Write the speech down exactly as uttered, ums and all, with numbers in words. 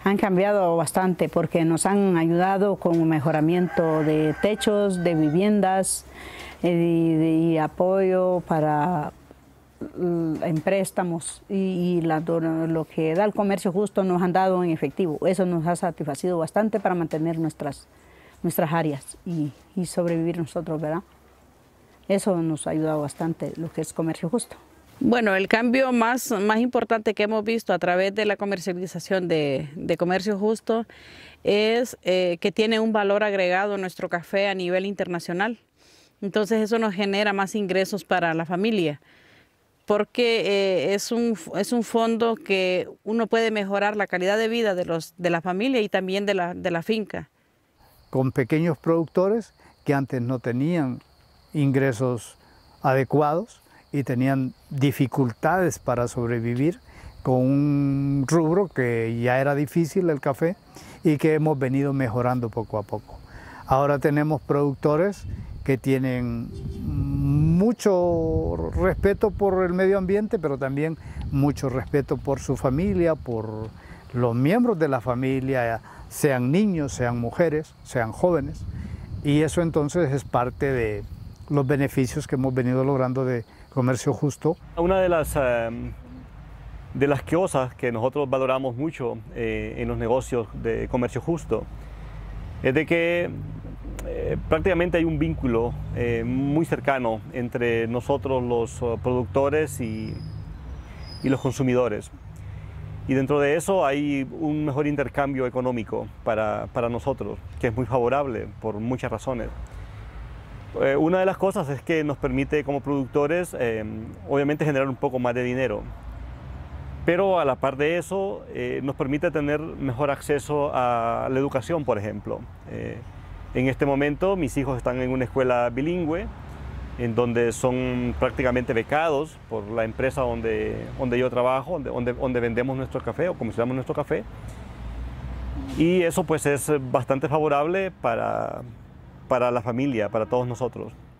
Han cambiado bastante porque nos han ayudado con mejoramiento de techos, de viviendas y, y, y apoyo para en préstamos y, y la, lo que da el comercio justo nos han dado en efectivo. Eso nos ha satisfacido bastante para mantener nuestras, nuestras áreas y, y sobrevivir nosotros, ¿verdad? Eso nos ha ayudado bastante, lo que es comercio justo. Bueno, el cambio más, más importante que hemos visto a través de la comercialización de, de comercio justo es eh, que tiene un valor agregado nuestro café a nivel internacional. Entonces eso nos genera más ingresos para la familia, porque eh, es, un, es un fondo que uno puede mejorar la calidad de vida de, los, de la familia y también de la, de la finca. Con pequeños productores que antes no tenían ingresos adecuados y tenían dificultades para sobrevivir con un rubro que ya era difícil, el café, y que hemos venido mejorando poco a poco. Ahora tenemos productores que tienen mucho respeto por el medio ambiente, pero también mucho respeto por su familia, por los miembros de la familia, sean niños, sean mujeres, sean jóvenes, y eso entonces es parte de los beneficios que hemos venido logrando de comercio justo. Una de las, eh, de las cosas que nosotros valoramos mucho eh, en los negocios de comercio justo es de que eh, prácticamente hay un vínculo eh, muy cercano entre nosotros los uh, productores y, y los consumidores. Y dentro de eso hay un mejor intercambio económico para, para nosotros, que es muy favorable por muchas razones. Eh, una de las cosas es que nos permite como productores, eh, obviamente, generar un poco más de dinero. Pero a la par de eso, eh, nos permite tener mejor acceso a la educación, por ejemplo. Eh, en este momento mis hijos están en una escuela bilingüe, en donde son prácticamente becados por la empresa donde, donde yo trabajo, donde, donde, donde vendemos nuestro café o comercializamos nuestro café. Y eso pues es bastante favorable para, para la familia, para todos nosotros.